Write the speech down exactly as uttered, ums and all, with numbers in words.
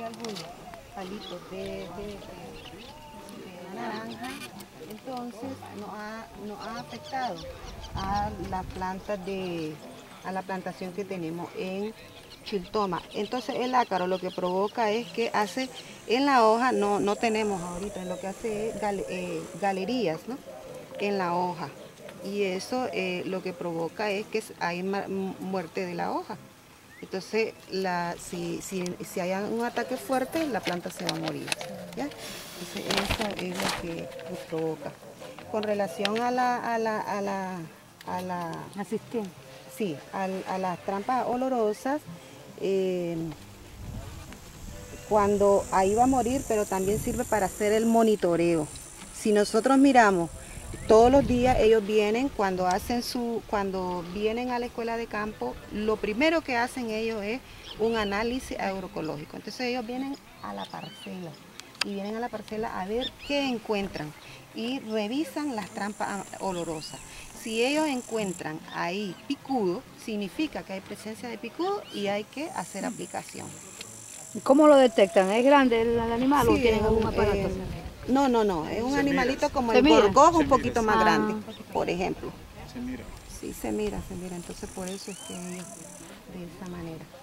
algunos palitos de, de, de, de naranja, entonces nos ha, nos ha afectado a la planta de, a la plantación que tenemos en Chiltoma. Entonces el ácaro lo que provoca es que hace en la hoja, no, no tenemos ahorita, lo que hace es gal, eh, galerías, ¿no?, en la hoja, y eso eh, lo que provoca es que hay muerte de la hoja. Entonces, la, si, si, si hay un ataque fuerte, la planta se va a morir, ¿ya? Entonces, eso es lo que lo provoca. Con relación a la... A la, a la, a la Asistencia. Sí, a, a las trampas olorosas, eh, cuando ahí va a morir, pero también sirve para hacer el monitoreo. Si nosotros miramos, todos los días ellos vienen, cuando hacen su, cuando vienen a la escuela de campo, lo primero que hacen ellos es un análisis agroecológico. Entonces ellos vienen a la parcela y vienen a la parcela a ver qué encuentran y revisan las trampas olorosas. Si ellos encuentran ahí picudo, significa que hay presencia de picudo y hay que hacer aplicación. ¿Cómo lo detectan? ¿Es grande el animal Sí, o tienen algún un, aparato? eh, no, no, no, es un se animalito mira. como ¿Se el mira? gorgojo, un Se poquito mira. más Ah. grande, por ejemplo. Se mira. Sí, se mira, se mira, entonces por eso es que ellos de esa manera.